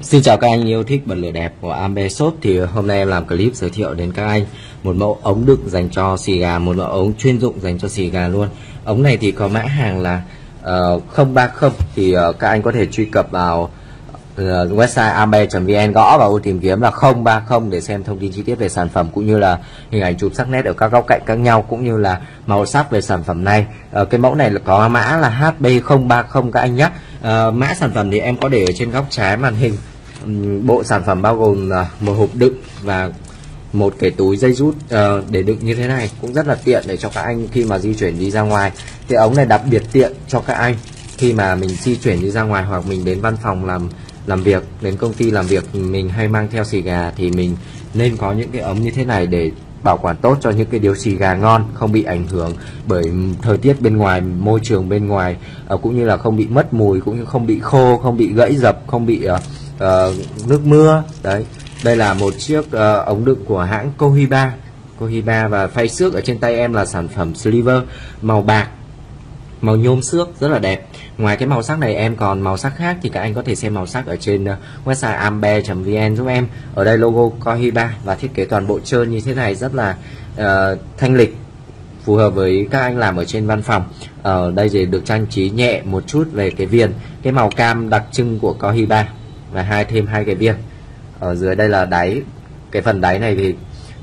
Xin chào các anh yêu thích bật lửa đẹp của Ambe Shop. Thì hôm nay em làm clip giới thiệu đến các anh một mẫu ống đựng dành cho xì gà, một mẫu ống chuyên dụng dành cho xì gà luôn. Ống này thì có mã hàng là 030. Thì các anh có thể truy cập vào website ambe.vn, gõ vào ô tìm kiếm là 030 để xem thông tin chi tiết về sản phẩm, cũng như là hình ảnh chụp sắc nét ở các góc cạnh khác nhau, cũng như là màu sắc về sản phẩm này. Cái mẫu này là có mã là HB030 các anh nhé. Mã sản phẩm thì em có để ở trên góc trái màn hình. Bộ sản phẩm bao gồm một hộp đựng và một cái túi dây rút để đựng như thế này, cũng rất là tiện để cho các anh khi mà di chuyển đi ra ngoài. Cái ống này đặc biệt tiện cho các anh khi mà mình di chuyển đi ra ngoài, hoặc mình đến văn phòng làm việc, đến công ty làm việc, mình hay mang theo xì gà thì mình nên có những cái ống như thế này để bảo quản tốt cho những cái điếu xì gà ngon, không bị ảnh hưởng bởi thời tiết bên ngoài, môi trường bên ngoài, cũng như là không bị mất mùi, cũng như không bị khô, không bị gãy dập, không bị nước mưa. Đấy, đây là một chiếc ống đựng của hãng Cohiba, và phay xước ở trên tay em là sản phẩm Sliver màu bạc, màu nhôm xước rất là đẹp. Ngoài cái màu sắc này em còn màu sắc khác thì các anh có thể xem màu sắc ở trên website ambe.vn giúp em. Ở đây logo Cohiba và thiết kế toàn bộ trơn như thế này, rất là thanh lịch, phù hợp với các anh làm ở trên văn phòng. Ở đây thì được trang trí nhẹ một chút về cái viền, cái màu cam đặc trưng của Cohiba, và thêm hai cái viền. Ở dưới đây là đáy, cái phần đáy này thì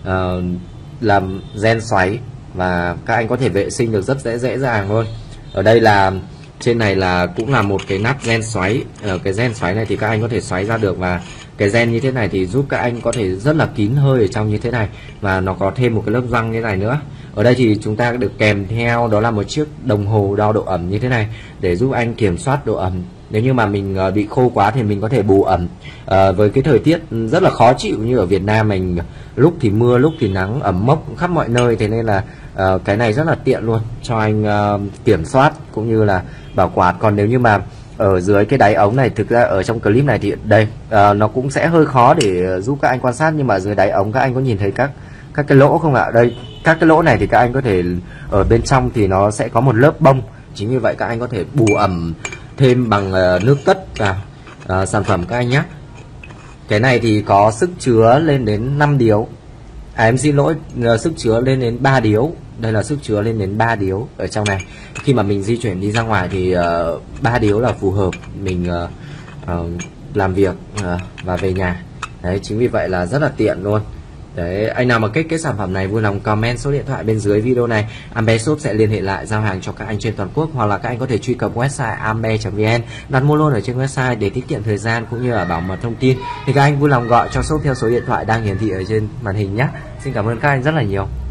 làm gen xoáy và các anh có thể vệ sinh được rất dễ dàng thôi. Ở đây là trên này là cũng là một cái nắp gen xoáy. Cái gen xoáy này thì các anh có thể xoáy ra được, và cái gen như thế này thì giúp các anh có thể rất là kín hơi ở trong như thế này, và nó có thêm một cái lớp găng như thế này nữa. Ở đây thì chúng ta được kèm theo đó là một chiếc đồng hồ đo độ ẩm như thế này để giúp anh kiểm soát độ ẩm. Nếu như mà mình bị khô quá thì mình có thể bù ẩm. Với cái thời tiết rất là khó chịu như ở Việt Nam mình, lúc thì mưa lúc thì nắng, ẩm mốc khắp mọi nơi, thế nên là cái này rất là tiện luôn cho anh kiểm soát cũng như là bảo quản. Còn nếu như mà ở dưới cái đáy ống này, thực ra ở trong clip này thì đây nó cũng sẽ hơi khó để giúp các anh quan sát, nhưng mà dưới đáy ống các anh có nhìn thấy các cái lỗ không ạ? Đây, các cái lỗ này thì các anh có thể ở bên trong thì nó sẽ có một lớp bông, chính vì vậy các anh có thể bù ẩm thêm bằng nước cất vào sản phẩm các anh nhé. Cái này thì có sức chứa lên đến 5 điếu. Em xin lỗi, sức chứa lên đến 3 điếu. Đây là sức chứa lên đến 3 điếu ở trong này. Khi mà mình di chuyển đi ra ngoài thì 3 điếu là phù hợp mình làm việc và về nhà. Đấy, chính vì vậy là rất là tiện luôn. Đấy, anh nào mà thích cái sản phẩm này vui lòng comment số điện thoại bên dưới video này. Ambe Shop sẽ liên hệ lại giao hàng cho các anh trên toàn quốc, hoặc là các anh có thể truy cập website ambe.vn, đặt mua luôn ở trên website để tiết kiệm thời gian cũng như là bảo mật thông tin. Thì các anh vui lòng gọi cho shop theo số điện thoại đang hiển thị ở trên màn hình nhé. Xin cảm ơn các anh rất là nhiều.